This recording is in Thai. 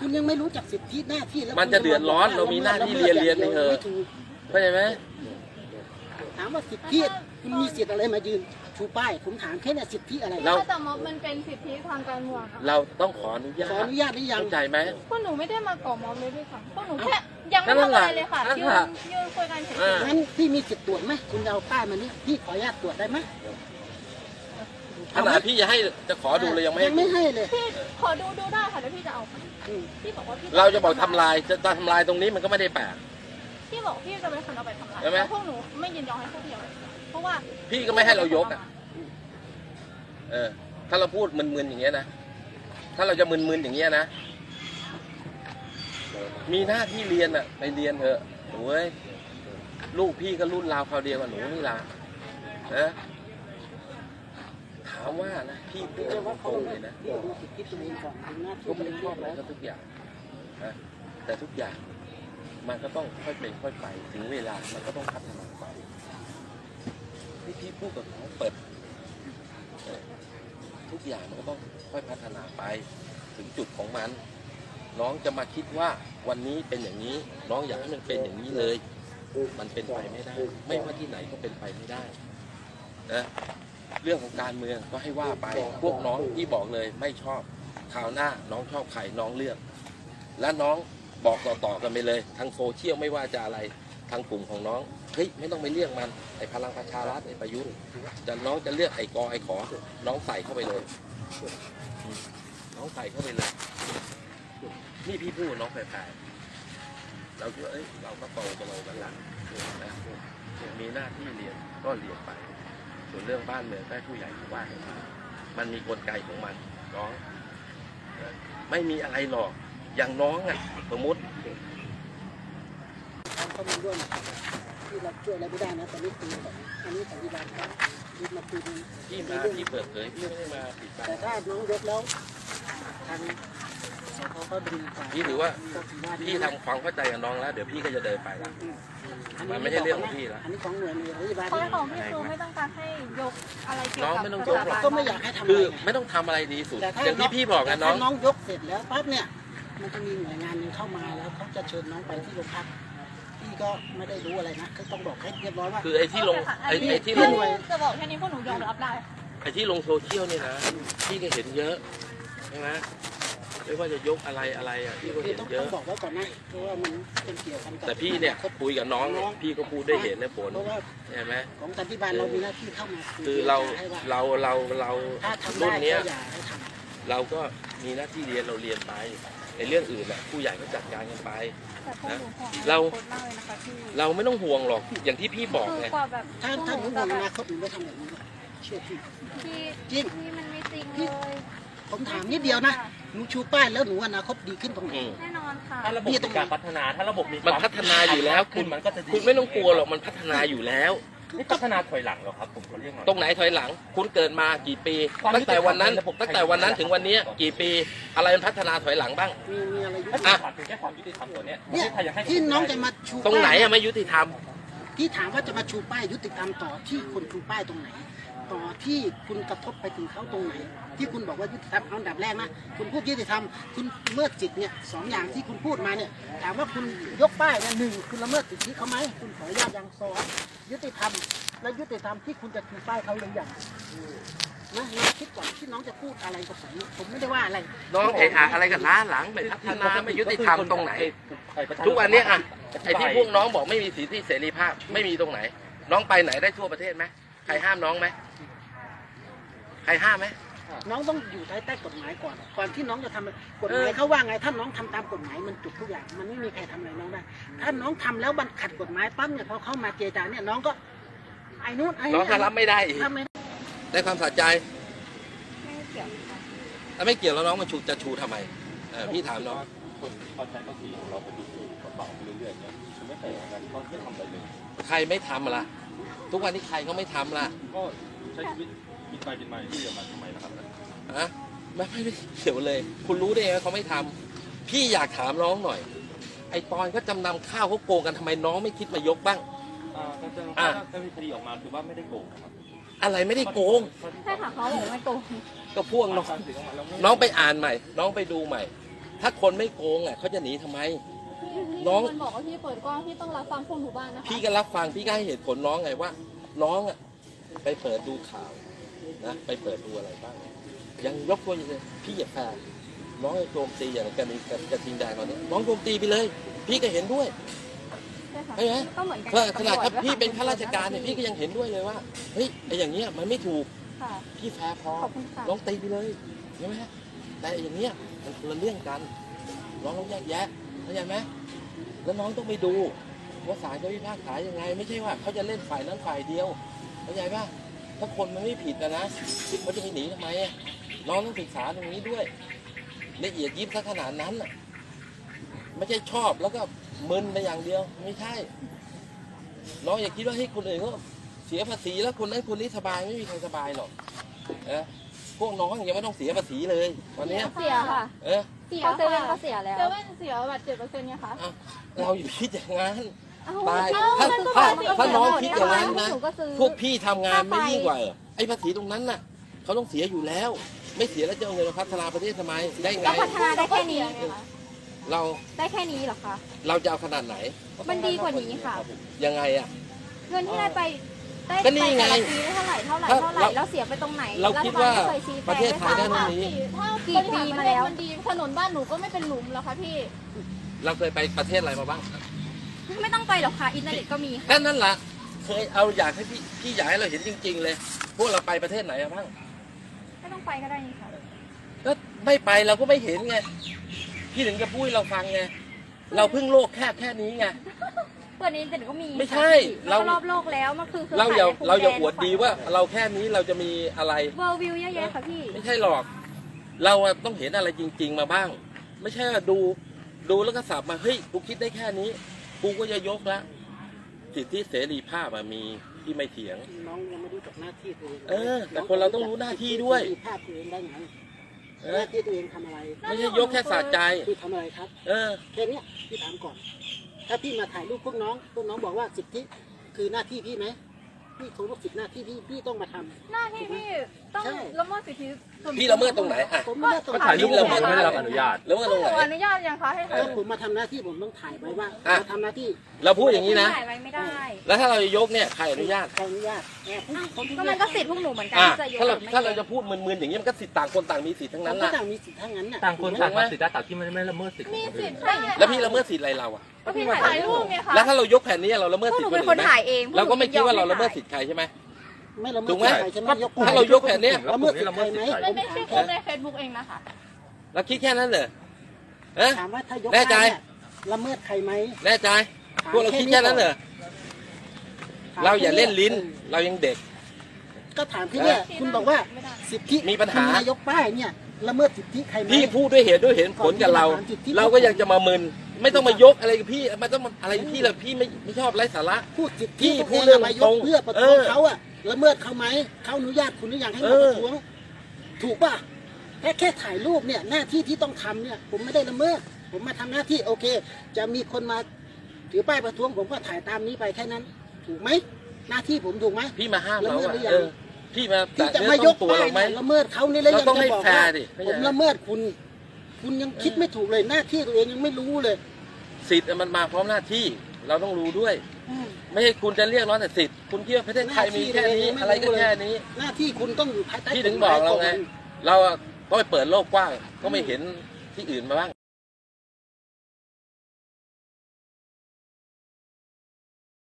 คุณยังไม่รู้จักสิทธิหน้าที่แล้วมันจะเดือดร้อนเรามีหน้าที่เรียนไปเถอะเข้าใจไหมถามว่าสิทธิคุณมีสิทธิอะไรมายืนชูป้ายผมถามแค่เนี่ยสิทธิอะไรแต่ม็อบมันเป็นสิทธิทางการเมืองเราต้องขออนุญาตหรือยังเข้าใจไหมพวกหนูไม่ได้มาก่อม็อบเลยด้วยซ้ำพวกหนูแค่ยังไม่ทำอะไรเลยค่ะยืนคุยกันเฉยๆงั้นพี่มีสิทธิ์ตรวจไหมคุณเอาป้ายมานี่พี่ขออนุญาตตรวจได้ไหมขนาดพี่จะขอดูเลยยังไม่ให้เลยพี่ขอดูได้ค่ะแล้วพี่จะเอาพี่บอกว่าพี่เราจะบอกทำลายจะทำลายตรงนี้มันก็ไม่ได้แปลกพี่บอกพี่จะเป็นคนเอาไปทำลายแล้วพวกหนูไม่ยินยอมให้พวกพี่เอาเพราะว่าพี่ก็ไม่ให้เรายกอ่ะถ้าเราพูดมึนๆอย่างเงี้ยนะถ้าเราจะมึนๆอย่างเงี้ยนะมีหน้าที่เรียนอ่ะไปเรียนเถอะหนูเอ้ยลูกพี่ก็รุ่นราวคราวเดียวกับหนูนี่ล่ะนะถามว่านะพี่พูดตรงเลยนะก็ไม่ชอบอะไรก็ทุกอย่างนะแต่ทุกอย่างมันก็ต้องค่อยเป็นค่อยไปถึงเวลามันก็ต้องพัฒนาไปที่พี่พูดกับเขาเปิดทุกอย่างมันก็ต้องค่อยพัฒนาไปถึงจุดของมันน้องจะมาคิดว่าวันนี้เป็นอย่างนี้น้องอยากให้มันเป็นอย่างนี้เลยมันเป็นไปไม่ได้ไม่ว่าที่ไหนก็เป็นไปไม่ได้นะเรื่องของการเมืองก็ให้ว่าไปพวกน้องที่บอกเลยไม่ชอบคราวหน้าน้องชอบใครน้องเลือกและน้องบอกต่อๆกันไปเลยทางโซเชียลไม่ว่าจะอะไรทางกลุ่มของน้องเฮ้ยไม่ต้องไปเลือกมันไอ้พลังประชารัฐไอ้ประยุทธ์แต่น้องจะเลือกไอ้กอไอ้ขอน้องใส่เข้าไปเลยน้องใส่เข้าไปเลยนี่พี่พูดน้องแฝงเราคิดว่าเราก็โตกันเรากันละนะมีหน้าที่เรียนก็เรียนไปส่วนเรื่องบ้านเมืองได้ผู้ใหญ่ว่ามันมีกลไกของมันน้องไม่มีอะไรหรอกอย่างน้องอ่ะสมมติข้อมูลด้วยที่เราช่วยอะไรไม่ได้นะแต่นี่คืออันนี้สันติบาลครับยึดมาคืนที่มาที่เปิดเผยพี่ไม่ได้มาปิดบังแต่ถ้าน้องยกแล้วทางเขาก็ดึงพี่ถือว่าพี่ทำความเข้าใจกับน้องแล้วเดี๋ยวพี่ก็จะเดินไปแล้วมันไม่ใช่เรื่องของพี่แล้วอันนี้ของหน่วยราชการของพี่คือไม่ต้องการให้ยกอะไรเกี่ยวกับน้องไม่ต้องยกหรอกก็ไม่อยากให้ทำคือไม่ต้องทำอะไรดีสุดอย่างที่พี่บอกนะน้องน้องยกเสร็จแล้วปั๊บเนี่ยมันจะมีหน่วยงานนึงเข้ามาแล้วเขาจะเชิญน้องไปที่โรงพักพี่ก็ไม่ได้รู้อะไรนะก็ต้องบอกให้เรียบร้อยว่าคือไอ้ที่ลงจะบอกแค่นี้พวกหนูยอมรับได้ไอ้ที่ลงโซเชียลเนี่ยนะพี่ก็เห็นเยอะใช่ไหมไม่ว่าจะยกอะไรอ่ะพี่ก็เห็นเยอะต้องบอกไว้ก่อนนะเพราะว่ามันเป็นเกี่ยวกันแต่พี่เนี่ยคุยกับน้องพี่ก็พูดได้เห็นในผลใช่ไหมของสันติบาลเรามีหน้าที่เข้ามาคือเรารุ่นนี้เราก็มีหน้าที่เรียนเราเรียนไปในเรื่องอื่นแหละผู้ใหญ่ก็จัดการกันไปนะเราไม่ต้องห่วงหรอกอย่างที่พี่บอกไงถ้าหนูห่วงอนาคตหนูไม่ทำแบบนี้เชื่อพี่จริงมันไม่จริงเลยผมถามนิดเดียวนะหนูชูป้ายแล้วหนูอนาคตดีขึ้นตรงไหนแน่นอนค่ะถ้าระบบมีการพัฒนาถ้าระบบมันพัฒนาอยู่แล้วคุณไม่ต้องกลัวหรอกมันพัฒนาอยู่แล้วนี่พัฒนาถอยหลังเหรอครับผมเรียกตรงไหนถอยหลังคุณเกิดมากี่ปีตั้งแต่วันนั้นถึงวันนี้กี่ปีอะไรมันพัฒนาถอยหลังบ้างมีอะไรแค่ความยุติธรรมตัวเนี้ยที่น้องจะมาชูตรงไหนอะไม่ยุติธรรมที่ถามว่าจะมาชูป้ายยุติธรรมต่อที่คนชูป้ายตรงไหนต่อที่คุณกระทบไปถึงเขาตรงไหนที่คุณบอกว่ายุติธรรมเอาอันดับแรกนะคุณพูดยุติธรรมคุณเมื่อจิตเนี่ยสองอย่างที่คุณพูดมาเนี่ยถามว่าคุณยกป้ายเนี่ยหนึ่งคุณละเมิดสิทธิเขาไหมคุณขออนุญาตยังสองยุติธรรมและยุติธรรมที่คุณจะชูป้ายเขาหรือยังนะเราคิดก่อนที่น้องจะพูดอะไรกับผมไม่ได้ว่าอะไรน้องอะไรกันล้าหลังไม่พัฒนาไม่ยุติธรรมตรงไหนทุกวันนี้อะไอ้ที่พวกน้องบอกไม่มีสิทธิเสรีภาพไม่มีตรงไหนน้องไปไหนได้ทั่วประเทศไหมใครห้ามน้องไหมใครห้ามไหมน้องต้องอยู่ภายใต้กฎหมายก่อนที่น้องจะทำกฎหมายเขาว่าไงถ้าน้องทำตามกฎหมายมันจบทุกอย่างมันไม่มีใครทำอะไรน้องได้ถ้าน้องทำแล้วมันขัดกฎหมายปั๊บเนี่ยพอเข้ามาเจรจาเนี่ยน้องก็ไอ้นู้นไอ้น้องรับไม่ได้ได้ความสะใจไม่เกี่ยวถ้าไม่เกี่ยวแล้วน้องมาจะชูทำไมพี่ถามน้องคนเข้าใจภาษีของเราไปดูกระเป๋าเรื่อยๆเนี่ยไม่เคยกันก็ไม่ทำอะไรเลยใครไม่ทำล่ะทุกวันนี้ใครก็ไม่ทำล่ะก็ใช้ชีวิตกินไปกินมาที่เดียวกันทำไมนะครับไม่เกี่ยวเลยคุณรู้ได้ไงเขาไม่ทำพี่อยากถามน้องหน่อยไอ้ตอนก็จำนำข้าวเขาโกงกันทำไมน้องไม่คิดมายกบ้างถ้ามีคดีออกมาคือว่าไม่ได้โกงครับอะไรไม่ได้โกงใช่ค่ะเขาบอกไม่โกงก็พวกน้องไปอ่านใหม่น้องไปดูใหม่ถ้าคนไม่โกงอ่ะเขาจะหนีทำไม น้องมันบอกว่าพี่เปิดกล้องพี่ต้องรับฟังพวกหนูบ้างนะคะพี่ก็รับฟังพี่ก็ให้เหตุผลน้องไงว่า น้องอ่ะไปเปิดดูข่าวนะไปเปิดดูอะไรบ้างยังยกตัวอย่างเลยพี่อย่าแพ้น้องไอ้โจมตีอย่างกระทิงแดงตอนนี้น้องโจมตีไปเลย พี่ก็เห็นด้วยใช่ค่ะใช่ไหมก็เหมือนกันขนาดถ้าพี่เป็นข้าราชการเนี่ยพี่ก็ยังเห็นด้วยเลยว่าเฮ้ยไอ้อย่างเงี้ยมันไม่ถูกค่ะพี่แฟร์พอขอบคุณค่ะน้องตีไปเลยใช่ไหมฮะแต่อย่างเงี้ยมันคนละเรื่องกันน้องต้องแยกแยะเข้าใจไหมแล้วน้องต้องไปดูว่าศาลเขาพิพากษายังไง ไม่ใช่ว่าเขาจะเล่นฝ่ายนั้นฝ่ายเดียวเข้าใจป่ะถ้าคนมันไม่ผิดนะเขาจะไปหนีทำไมอะน้องต้องศึกษาตรงนี้ด้วยละเอียดยิบซะขนาดนั้นน่ะไม่ใช่ชอบแล้วก็มึนไปอย่างเดียวไม่ใช่น้องอย่าคิดว่าให้คนอื่นเขาเสียภาษีแล้วคนนั้นคนนี้สบายไม่มีใครสบายหรอกพวกน้องยังไม่ต้องเสียภาษีเลยวันเนี้ยเสียค่ะ เสียเซเว่นก็เสียแล้วเซเว่นเสียบัตร7%เนี่ยค่ะเราอยู่คิดอย่างนั้นเอ้ตายเอ้ถ้ามันก็น้องเสียคิดอย่างนั้นหมดนะหนูก็ซื้อพวกพี่ทำงานไม่ยิ่งกว่าเหรอไอ้ภาษีตรงนั้นน่ะเขาต้องเสียอยู่แล้ว ไม่เสียแล้วจะเอาเงินมาพัฒนาประเทศทำไมได้ไงแล้วพัฒนาได้แค่นี้เราได้แค่นี้เหรอคะเราจะเอาขนาดไหนมันดีกว่านี้ค่ะยังไงอ่ะเงินที่ได้ไปได้ก็นี่ไงแต่ละปีได้เท่าไหร่แล้วเสียไปตรงไหนเราคิดว่าฐบลไม่เคยชี้แจงประเทศไทยได้ด้วเท่านี้ถ้ากี่ปีมาแล้วมันดีถนนบ้านหนูก็ไม่เป็นหลุมแล้วค่ะพี่เราเคยไปประเทศอะไรมาบ้างไม่ต้องไปหรอกค่ะอินเทอร์เน็ตก็มีค่ะแค่นั้นล่ะเคยเอาอยากให้พี่อยากให้เราเห็นจริง ๆ เลย พวกเราไปประเทศไหนมาบ้างไม่ต้องไปก็ได้นี่ค่ะก็ไม่ไปเราก็ไม่เห็นไงพี่ถึงจะพูดให้เราฟังไงเราเพิ่งโลกแค่นี้ไงเปิดอินเทอร์เน็ตก็มีไม่ใช่เราเรารอบโลกแล้วมันคือเราอย่าอวดดีว่าเราแค่นี้เราจะมีอะไรเวิร์วิวเยอะแยะค่ะพี่ไม่ใช่หรอก เราอะต้องเห็นอะไรจริง ๆ มาบ้าง ไม่ใช่ว่าดูแล้วก็สับมาเฮ้ยกูคิดได้แค่นี้กูก็จะยกละสิทธิเสรีภาพมีที่ไม่เถียงน้องยังไม่รู้จักหน้าที่ตัวเองแต่คนเราต้องรู้หน้าที่ด้วยมีภาพตัวเองได้ไงหน้าที่ตัวเองทำอะไรไม่ใช่ยกแค่สะใจพี่ทำอะไรครับแค่เนี้ยพี่ถามก่อน ถ้าพี่มาถ่ายรูปพวกน้องบอกว่าสิทธิคือหน้าที่พี่ไหมพี่เคารพสิทธิหน้าที่พี่ต้องมาทำหน้าที่พี่ต้องใช่ละเมิดสิทธิส่วนบุคคพี่ละเมิดตรงไหนอ่ะผมไม่ได้ต้องก็ถ่ายรูปเราผมไม่ได้รับอนุญาตแล้วว่าตรงไหนอนุญาตยังคะให้ถ่ายถ้าผมมาทำหน้าที่ผมต้องถ่ายไว้ว่าอ่ะมาทำหน้าที่เราพูดอย่างนี้นะถ่ายไว้ไม่ได้แล้วถ้าเราจะยกเนี่ยใครอนุญาตใครอนุญาตคนที่ก็มันก็สิทธิ์พวกหนูเหมือนกันอ่ะที่จะยกถ้าเราหรือไม่ยกจะพูดมึนๆอย่างนี้มันก็สิทธิ์ต่างคนต่างมีสิทธิ์ทั้งนั้นั้น นก็ล่ะต่างมีสิทธิ์ทั้งนั้นน่ะต่างคนต่างทำสิทธิ์ได้แต่ที่ไม่ละเมิดสิทธิ์มีของคนสิอื่ทนธิ์ใช่แล้วพี่ละเมิดสิทธิ์อะไรเราอ่ะก็พี่ถ่ายรูปไงคะแล้วถ้าเรายกแผ่นนี้เราละเมิดพวกสิหทนูธิ์คเป็น นอื่คนนไหมถ่ายเองเราก็ไม่คิดว่าเราละเมิดสิทธิ์ใครใช่ไหมไม่ละเมิถูดกไหมใครใช่ไหมยกถ้าเรายกแผ่นเนี้ยละเมิดสิทธิ์ใครไหมไม่ใช่โพสต์ใน Facebook เองนะคะเราคิดแค่นั้นเหรอเอ๊ะถามว่าถ้ายกแน่ใจได้เนี่ยละเมิดใครไหมแน่ใจพวกเราคิดแค่นั้นเหรอเราอย่าเล่นลิ้น เรายังเด็กก็ถามที่เนี่ยคุณบอกว่าสิทธิมีปัญหาคุณนายกป้ายเนี่ยละเมิดสิทธิใครไหมพี่พูดด้วยเหตุด้วยผลกับเรา เราก็ยังจะมามึนไม่ต้องมายกอะไรกับพี่ไม่ต้องมาอะไรกับพี่เลยพี่ไม่ชอบไร้สาระพูดสิทธิพี่ตัวพูดเรื่องมายกตรงๆเพื่อประท้วงเออเขาอะละเมิดเขาไหมเขาอนุญาตคุณหรือยังให้มาประท้วง ถูกป่ะแค่ถ่ายรูปเนี่ยหน้าที่ที่ต้องทำเนี่ย ผมไม่ได้ละเมิดผมมาทำหน้าที่โอเค จะมีคนมาถือป้ายประท้วง ผมก็ถ่ายตามนี้ไปแค่นั้น ถูกไหมหน้าที่ผมถูกไหมพี่มาห้ามเราละเมิดอะหรือยังพี่มาที่แตะจะเนื้มาอย ต้กนตัวป้ายเราไหมเนี่ยละเมิดเขานี่แล้วเรายังต้องจะให้บอกแฟร์ว่าดิไม่ผใช่มละเมิดคุณ คุณยังคิดไม่ถูกเลยหน้าที่ตัวเองยังไม่รู้เลยสิทธิ์มันมาพร้อมหน้าที่ เราต้องรู้ด้วย ไม่ใช่คุณจะเรียกร้องแต่สิทธิ์คุณคิดว่าประเทศไทยมีแค่นี้อะไรก็แค่นี้หน้าที่คุณต้องอยู่ภายใต้พี่ถึงบอกเราไง เราอะต้องไปเปิดโลกกว้าง ก็ไม่เห็นที่อื่นมาบ้าง